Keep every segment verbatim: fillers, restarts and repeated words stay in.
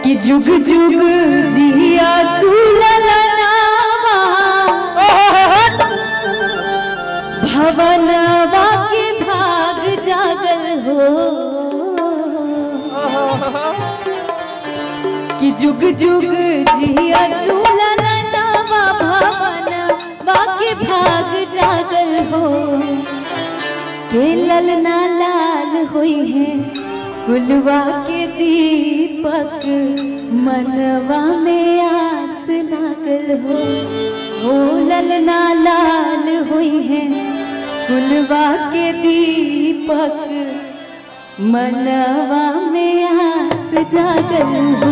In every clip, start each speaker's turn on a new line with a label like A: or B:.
A: कि जुग जुग जिया सुललनावा भवनवा के भाग जागल हो कि जुग जुग जिया सुललनावा भवनवा के भाग जागल हो के ललना लाल हुई है कुलवा के दीपक मनवा में आस लागल हो हो ललना लाल हुई है कुलवा के दीपक मनवा में आस जागल हो।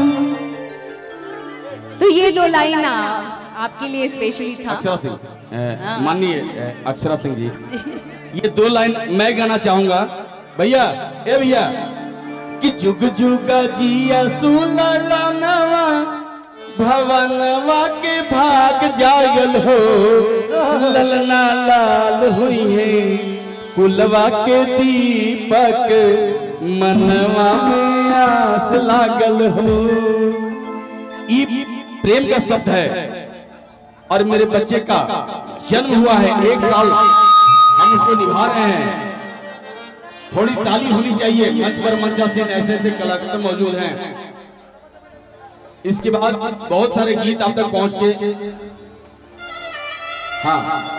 B: तो ये दो लाइन आपके लिए स्पेशली था।
C: अक्षरा सिंह, माननीय अक्षरा सिंह जी, ये दो लाइन मैं गाना चाहूंगा भैया। ए भैया कि जुग जुग जिया सुललनवा भवनवा के भाग जागल हो ललना लाल हुई है कुलवा के दीपक मनवा में आस लागल हो। ये प्रेम का शब्द है और मेरे बच्चे का जन्म हुआ है, एक साल हम उसको निभा रहे हैं। थोड़ी ताली होनी चाहिए, मंच पर मंचासीन ऐसे ऐसे कलाकार मौजूद हैं। इसके बाद बहुत सारे गीत आप तक पहुंच के हाँ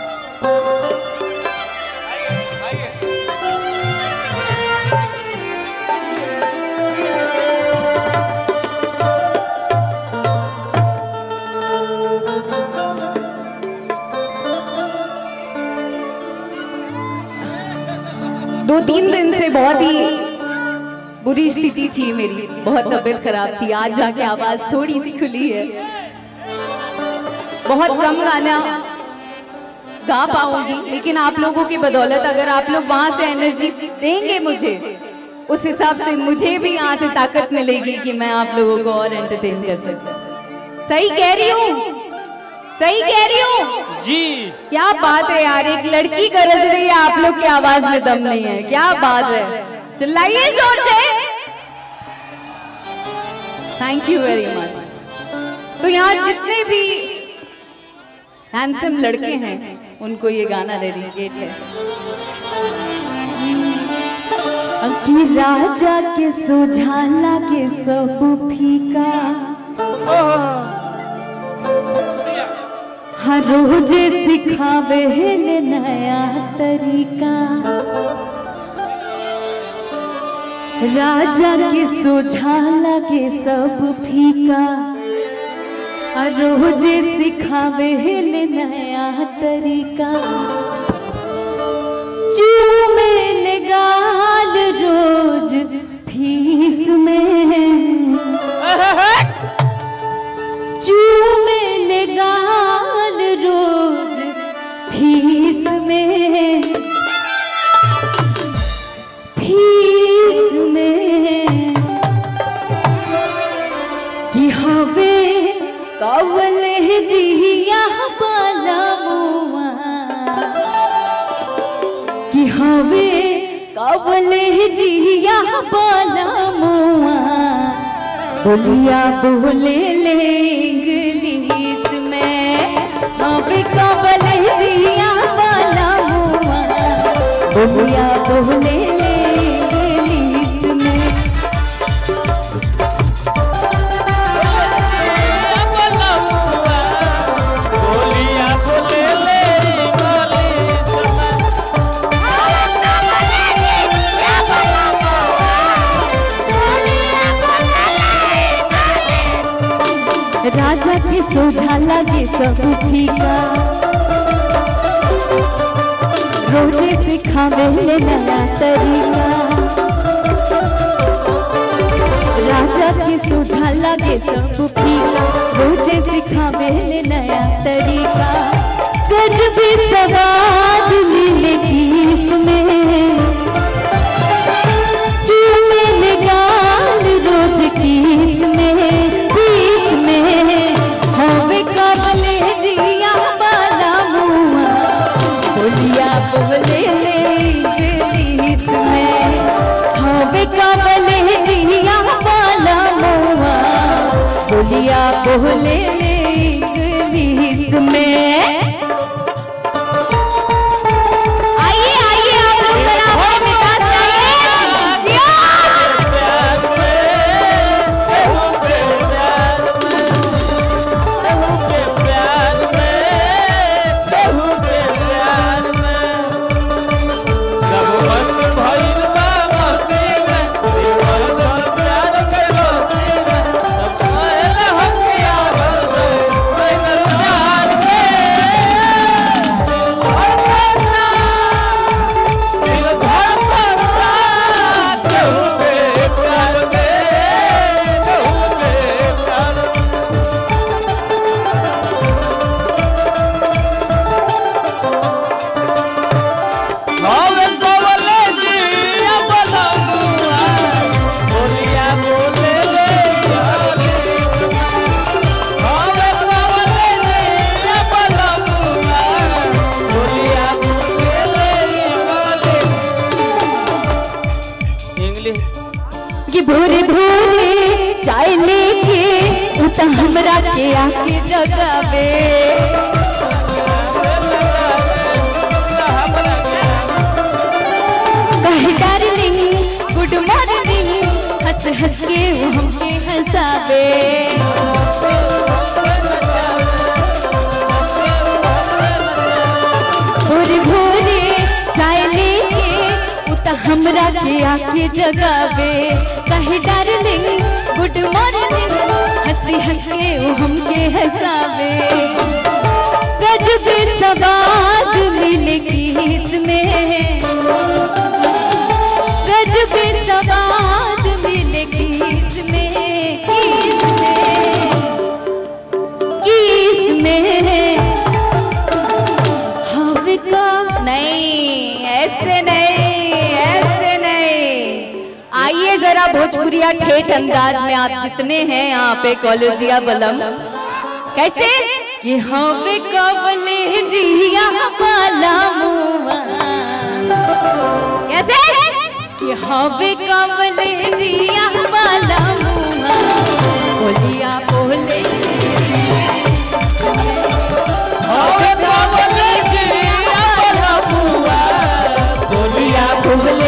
B: दो तीन दिन से बहुत ही बुरी स्थिति थी मेरी, बहुत तबीयत खराब थी। आज जाके आवाज थोड़ी सी खुली है। बहुत कम गाना गा पाऊंगी, लेकिन आप लोगों की बदौलत अगर आप लोग वहां से एनर्जी देंगे मुझे, उस हिसाब से मुझे भी यहाँ से ताकत मिलेगी कि मैं आप लोगों को और एंटरटेन कर सकूं। सही कह रही हूँ, सही कह रही हूँ
D: जी।
B: क्या बात है यार, एक लड़की गरज रही है, आप लोग की आवाज में दम नहीं है। क्या बात है, चिल्लाइए जोर से। थैंक यू वेरी मच। तो यहाँ जितने भी हैंडसम लड़के हैं उनको ये गाना डेडिकेट है।
A: कि राजा के सुझाला के सब फीका हर रोज सिखावे है नया तरीका। राजा के सुझाला के सब फीका हर रोज सिखावे है नया तरीका। चूमे गाल रोज फीस में चूमे गाल रोज फीस में फीस में कि हवे कवले जिया बाला मुआ कि हवे कवले जिया बाला मुआ बोलिया बोले ले इंग्लिश में हवे कवले जिया बाला मुआ बोलिया बोले ले इंग्लिश में। राजा के सोझा लगे सब फीका रोजे सिखावे ले नया तरीका। राजा के सोझा लगे सब फीका रोजे सिखावे ले नया तरीका। गजबी सवाद मिले इसमें चूमे गाल रोज किस में हवे कवले जिया बाला मुआ बोलिया बोले ले इंग्लिश में हवे कवले जिया बाला मुआ बोलिया बोले ले इंग्लिश में। आइए आइए आप लोग जरा अपने मिजाज कि भोरे भोरे चाय लेके उता हमरा के आके जगावे। कहे डार्लिंग गुड मॉर्निंग, हंस हंस के वो हमके हंसावे। भोरे भोरे चाय लेके उता हमरा के आके जगावे। कहे डार्लिंग गुड मॉर्निंग, हंसी हंस के वो हमके हंसावे। गजब सवाद मिलेगी इसमें, गजब सवाद मिलेगी इसमें, इसमें हवा का नहीं, ऐसे नहीं, ऐसे नहीं। आइए जरा भोजपुरिया ठेठ अंदाज में आप जितने हैं यहाँ पे कॉलेजिया बलम, कैसे कि हवे कबले जिया बाला मुआ, कैसे कि हवे कबले जिया बाला मुआ, बोलिया बोले हवे कबले जिया बाला मुआ, बोलिया बोले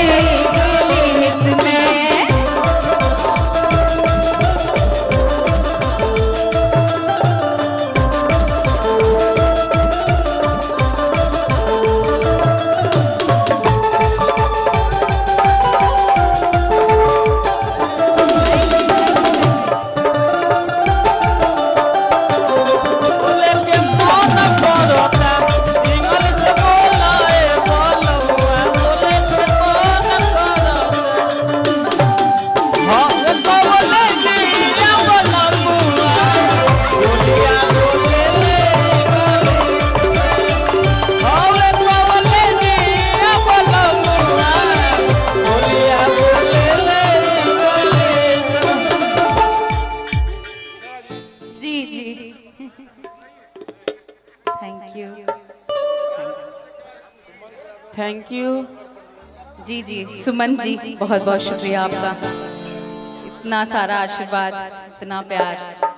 B: थैंक यू जी जी सुमन जी, बहुत बहुत शुक्रिया आपका, इतना सारा आशीर्वाद, इतना प्यार,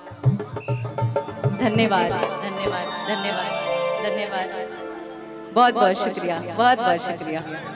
B: धन्यवाद धन्यवाद धन्यवाद धन्यवाद, बहुत बहुत शुक्रिया, बहुत बहुत शुक्रिया।